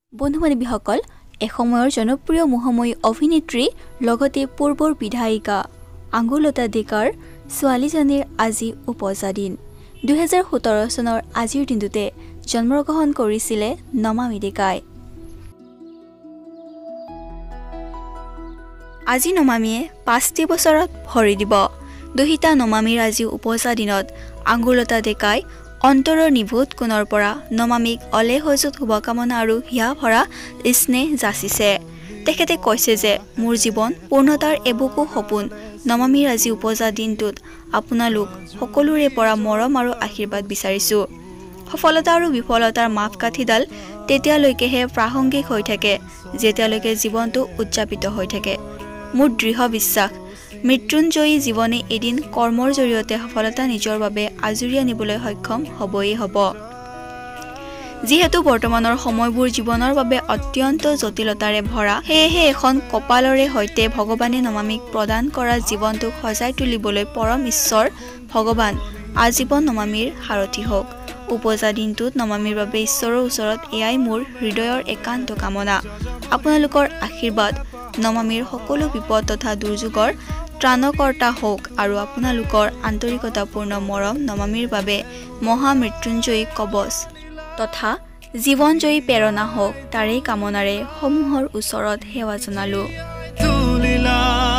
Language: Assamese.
বন্ধু-বান্ধৱীসকল, এসময়ৰ জনপ্ৰিয় মোহময়ী অভিনেত্ৰী লগতে পূৰ্বৰ বিধায়িকা আঙ্গুলতা ডেকাৰ ছোৱালীজনীৰ আজি উপজা দিন। 2017 চনৰ আজিৰ দিনটোতে জন্মগ্ৰহণ কৰিছিলে নমামী ডেকাই। আজি নমামীয়ে 5টি বছৰত ভৰি দিব। দুহিতা নমামীৰ আজি উপজা দিনত আঙ্গুলতা ডেকাই অন্তৰৰ নিভূত কোণৰ পৰা নমামীক অলেখ অযুত শুভকামনা আৰু হিয়া ভৰা স্নেহ যাচিছে। তেখেতে কৈছে যে মোৰ জীৱন পূৰ্ণতাৰ এবুকু সপোন। নমামীৰ আজি উপজা দিনটোত আপোনালোক সকলোৰে পৰা মৰম আৰু আশীৰ্বাদ বিচাৰিছোঁ। সফলতা আৰু বিফলতাৰ মাপকাঠিডাল তেতিয়ালৈকেহে প্ৰাসংগিক হৈ থাকে যেতিয়ালৈকে জীৱনটো উদযাপিত হৈ থাকে। মোৰ দৃঢ় বিশ্বাস মৃত্যুঞ্জয়ী জীৱনে এদিন কৰ্মৰ জৰিয়তে সফলতা নিজৰ বাবে আজুৰি আনিবলৈ সক্ষম হ'বই হ'ব। যিহেতু বৰ্তমানৰ সময়বোৰ জীৱনৰ বাবে অত্যন্ত জটিলতাৰে ভৰা, সেয়েহে এখন কপালৰে সৈতে ভগৱানে নমামীক প্ৰদান কৰা জীৱনটোক সজাই তুলিবলৈ পৰম ঈশ্বৰ ভগৱান আজীৱন নমামীৰ সাৰথি হওক। উপজা দিনটোত নমামীৰ বাবে ঈশ্বৰৰ ওচৰত এয়াই মোৰ হৃদয়ৰ একান্ত কামনা। আপোনালোকৰ আশীৰ্বাদ নমামীৰ সকলো বিপদ তথা দুৰ্যোগৰ ত্ৰাণকৰ্তা হওক আৰু আপোনালোকৰ আন্তৰিকতাপূৰ্ণ মৰম নমামীৰ বাবে মহামৃত্যুঞ্জয়ী কবচ তথা জীৱনজয়ী প্ৰেৰণা হওক, তাৰেই কামনাৰে সমূহৰ ওচৰত সেৱা জনালো।